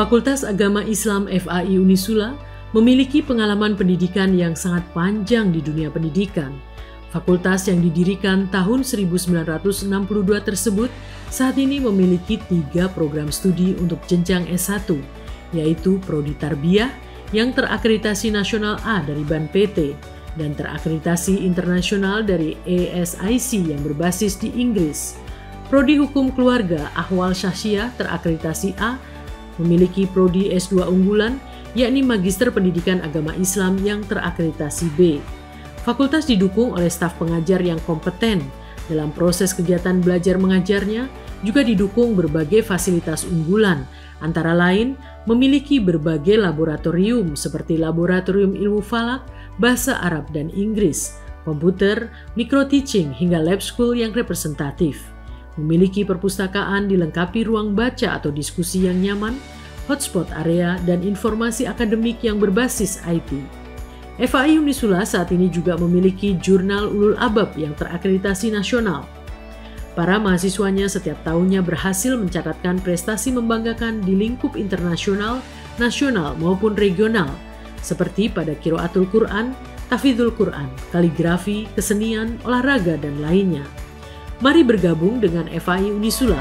Fakultas Agama Islam FAI Unisula memiliki pengalaman pendidikan yang sangat panjang di dunia pendidikan. Fakultas yang didirikan tahun 1962 tersebut saat ini memiliki 3 program studi untuk jenjang S1, yaitu Prodi Tarbiyah yang terakreditasi nasional A dari BAN PT dan terakreditasi internasional dari ASIC yang berbasis di Inggris. Prodi Hukum Keluarga Ahwal Syahsiah terakreditasi A, memiliki Prodi S2 unggulan yakni Magister Pendidikan Agama Islam yang terakreditasi B. Fakultas didukung oleh staf pengajar yang kompeten. Dalam proses kegiatan belajar mengajarnya juga didukung berbagai fasilitas unggulan, antara lain memiliki berbagai laboratorium seperti Laboratorium Ilmu Falak, Bahasa Arab dan Inggris, komputer, micro-teaching hingga lab school yang representatif. Memiliki perpustakaan dilengkapi ruang baca atau diskusi yang nyaman, hotspot area, dan informasi akademik yang berbasis IT. FAI Unisula saat ini juga memiliki jurnal Ulul Albab yang terakreditasi nasional. Para mahasiswanya setiap tahunnya berhasil mencatatkan prestasi membanggakan di lingkup internasional, nasional maupun regional, seperti pada Qiraatul Quran, Tahfidzul Quran, kaligrafi, kesenian, olahraga, dan lainnya. Mari bergabung dengan FAI Unisula.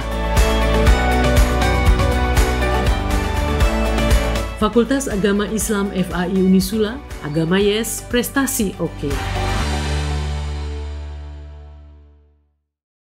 Fakultas Agama Islam FAI Unisula, Agama Yes, Prestasi Oke.